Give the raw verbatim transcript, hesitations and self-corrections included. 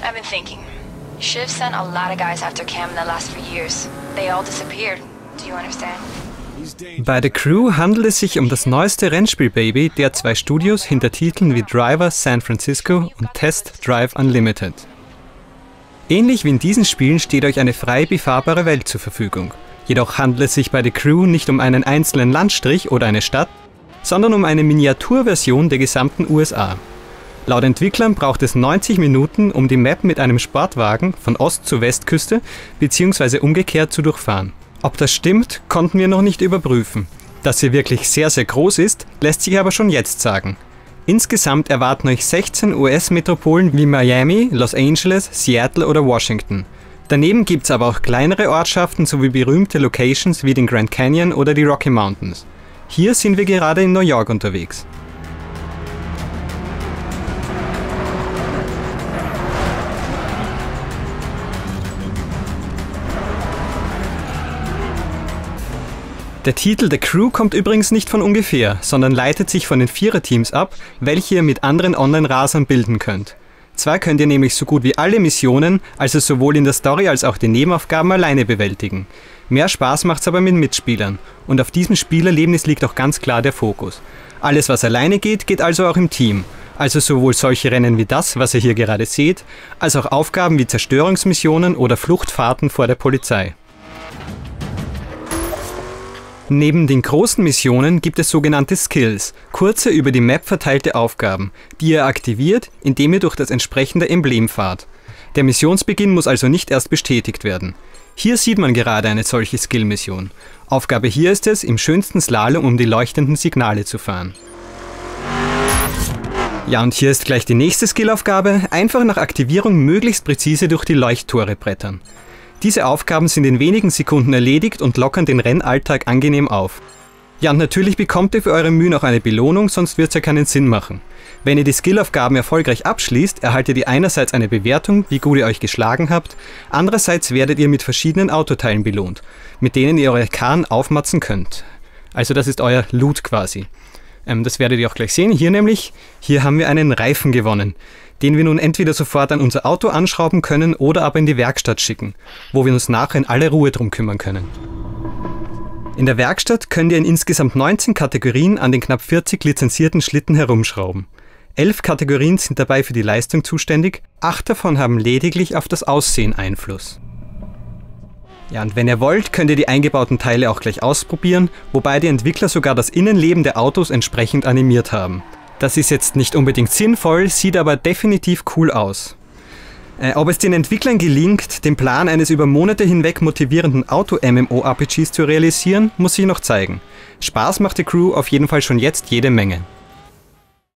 I've been thinking. Shiv sent a lot of guys after Cam in the last few years. They all disappeared. Do you understand? Bei The Crew handelt es sich um das neueste Rennspiel-Baby der zwei Studios hinter Titeln wie Driver San Francisco und Test Drive Unlimited. Ähnlich wie in diesen Spielen steht euch eine frei befahrbare Welt zur Verfügung. Jedoch handelt es sich bei The Crew nicht um einen einzelnen Landstrich oder eine Stadt, sondern um eine Miniaturversion der gesamten U S A. Laut Entwicklern braucht es neunzig Minuten, um die Map mit einem Sportwagen von Ost- zu Westküste bzw. umgekehrt zu durchfahren. Ob das stimmt, konnten wir noch nicht überprüfen. Dass sie wirklich sehr, sehr groß ist, lässt sich aber schon jetzt sagen. Insgesamt erwarten euch sechzehn U S-Metropolen wie Miami, Los Angeles, Seattle oder Washington. Daneben gibt es aber auch kleinere Ortschaften sowie berühmte Locations wie den Grand Canyon oder die Rocky Mountains. Hier sind wir gerade in New York unterwegs. Der Titel The Crew kommt übrigens nicht von ungefähr, sondern leitet sich von den Viererteams ab, welche ihr mit anderen Online-Rasern bilden könnt. Zwar könnt ihr nämlich so gut wie alle Missionen, also sowohl in der Story als auch die Nebenaufgaben alleine bewältigen. Mehr Spaß macht's aber mit Mitspielern und auf diesem Spielerlebnis liegt auch ganz klar der Fokus. Alles was alleine geht, geht also auch im Team. Also sowohl solche Rennen wie das, was ihr hier gerade seht, als auch Aufgaben wie Zerstörungsmissionen oder Fluchtfahrten vor der Polizei. Neben den großen Missionen gibt es sogenannte Skills, kurze über die Map verteilte Aufgaben, die ihr aktiviert, indem ihr durch das entsprechende Emblem fahrt. Der Missionsbeginn muss also nicht erst bestätigt werden. Hier sieht man gerade eine solche Skill-Mission. Aufgabe hier ist es, im schönsten Slalom um die leuchtenden Signale zu fahren. Ja, und hier ist gleich die nächste Skillaufgabe, einfach nach Aktivierung möglichst präzise durch die Leuchttore brettern. Diese Aufgaben sind in wenigen Sekunden erledigt und lockern den Rennalltag angenehm auf. Ja, und natürlich bekommt ihr für eure Mühen auch eine Belohnung, sonst wird es ja keinen Sinn machen. Wenn ihr die Skillaufgaben erfolgreich abschließt, erhaltet ihr einerseits eine Bewertung, wie gut ihr euch geschlagen habt, andererseits werdet ihr mit verschiedenen Autoteilen belohnt, mit denen ihr eure Karren aufmatzen könnt. Also das ist euer Loot quasi. Ähm, das werdet ihr auch gleich sehen. Hier nämlich, hier haben wir einen Reifen gewonnen, den wir nun entweder sofort an unser Auto anschrauben können oder aber in die Werkstatt schicken, wo wir uns nachher in aller Ruhe drum kümmern können. In der Werkstatt könnt ihr in insgesamt neunzehn Kategorien an den knapp vierzig lizenzierten Schlitten herumschrauben. Elf Kategorien sind dabei für die Leistung zuständig, acht davon haben lediglich auf das Aussehen Einfluss. Ja, und wenn ihr wollt, könnt ihr die eingebauten Teile auch gleich ausprobieren, wobei die Entwickler sogar das Innenleben der Autos entsprechend animiert haben. Das ist jetzt nicht unbedingt sinnvoll, sieht aber definitiv cool aus. Äh, ob es den Entwicklern gelingt, den Plan eines über Monate hinweg motivierenden Auto-MMORPGs zu realisieren, muss sich noch zeigen. Spaß macht die Crew auf jeden Fall schon jetzt jede Menge.